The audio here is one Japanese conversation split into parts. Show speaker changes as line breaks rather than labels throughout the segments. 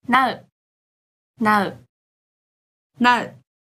Now Now
Now。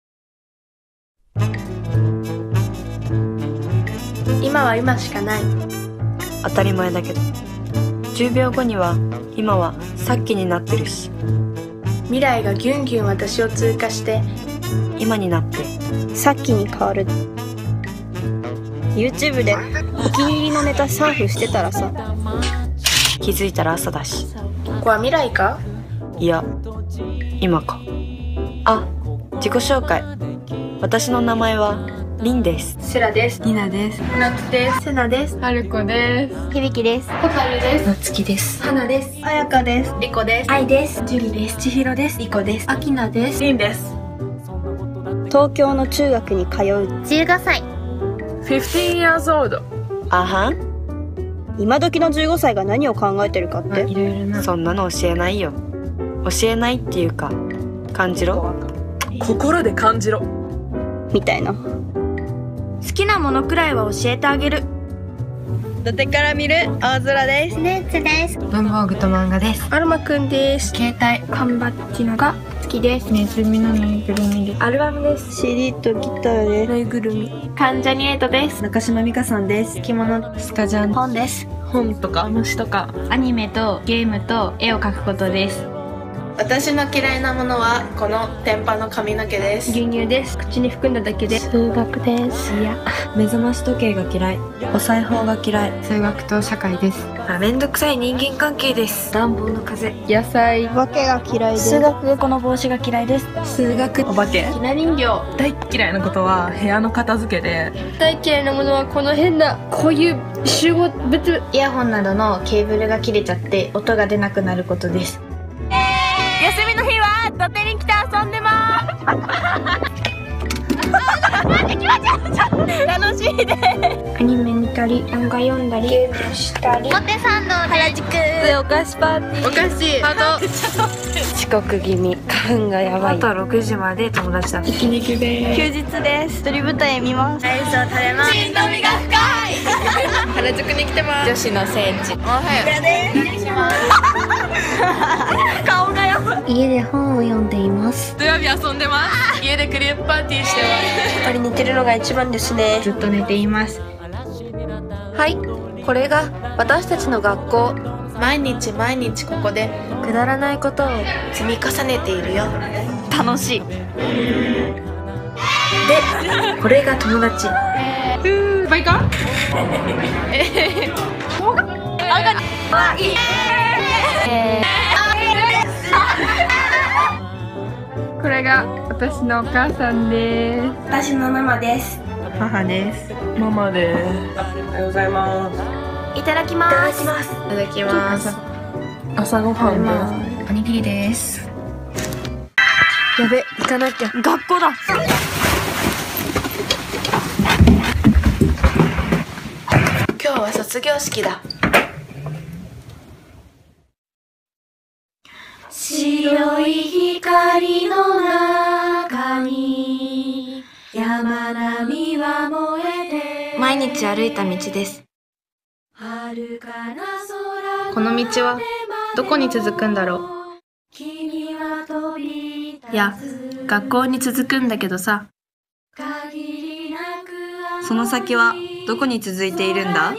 今は今しかない。
当たり前だけど、10秒後には今はさっきになってるし、
未来がギュンギュン私を通過して
今になって
さっきに変わる。 YouTube でお気に入りのネタサーフしてたらさ、
気づいたら朝だし、
ここは未来か？
いや今か。あ、自己紹介。私の名前はリンです。
セラです。
リナです。
夏です。
セナです。
はるこです。
響です。
ホタルです。
なつきです。
花です。
あやかです。
リコです。
愛です。
ジュリです。
千尋です。
リコです。
あきなです。
リンです。
東京の中学に通う
15歳。
15 years old。
あはん。
今時の15歳が何を考えてるかって、
いろいろな。
そんなの教えないよ。教えないっていうか、感じろ。
心で感じろ。
みたいな。
好きなものくらいは教えてあげる。
土手から見る青空です。
レッツです。
文房具と漫画です。
アルマくんです。
携帯。
缶バッジのが好きです。
ネズミのぬいぐるみです。
アルバムです。
CD とギターです。
ぬいぐるみ。
関ジャニエイトです。
中島美嘉さんです。
着物。
スカジャン。
本です。
本とか虫とか。
アニメとゲームと絵を描くことです。
私の嫌いなものはこの天パの髪の毛です。
牛乳です。口に含んだだけで。数学です。いや、
目覚まし時計が嫌い。お裁縫が嫌い。
数学と社会です。
めんどくさい人間関係です。
暖房の風。
野菜。
わけが嫌いです。
数学この帽子が嫌いです。
数学。
お化け。
ひな人形。
大嫌いなことは部屋の片付けで、
大嫌いなものはこの変なこういう集合物。イヤホンなどのケーブルが切れちゃって音が出なくなることです。休みの日は土手に来て遊んでます。楽しいです。アニメ見たり漫画読んだりゲームしたり。表参道原宿
お菓子パーティー。
おかしい。あと
遅刻気味。花粉がやばい。
あとは6時まで友達だ。
息抜きで
休日です。一人舞台見ます。
アイスを食べます。しんどみが深い。
原宿に来てます。女子の聖地。おはよ
家で本を読んでいます。
う。土曜日遊んでます。家でクレープパーティーしてます。
やっぱり似てるのが一番ですね。
ずっと寝ています。
はい、これが私たちの学校。毎日毎日ここでくだらないことを積み重ねているよ。
楽しい。
で、これが友達。バイカ？
これが私のお母さんです。
私のママです。
母です。
ママです。おはようございます。
いただきます。
いただきます。朝ごはんです。
おにぎりです。
やべ、行かなきゃ。学校だ。
今日は卒業式だ。
白い光の中に山並みは燃えて。
毎日歩いた道です。
遥かな空。
この道はどこに続くんだろう。
君は飛び立つ。
いや、学校に続くんだけどさ。
限りなく
その先はどこに続いているんだ？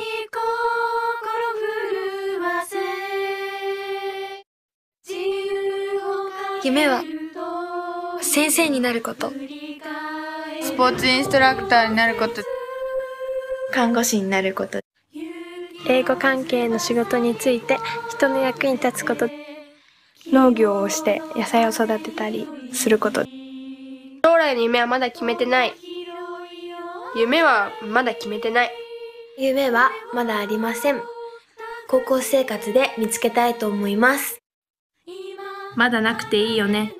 夢は先生になること、
スポーツインストラクターになること、
看護師になること、
英語関係の仕事について人の役に立つこと、農業をして野菜を育てたりすること。将来の夢はまだ決めてない。夢はまだ決めてない。夢はまだありません。高校生活で見つけたいと思います。
まだなくていいよね。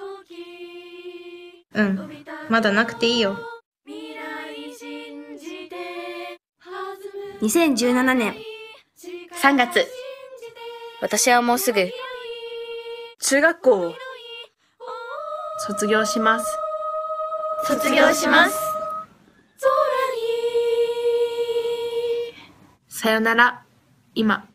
うん、まだなくていいよ。
2017年3月。私はもうすぐ
中学校を卒業します。
卒業します。
さよなら、今。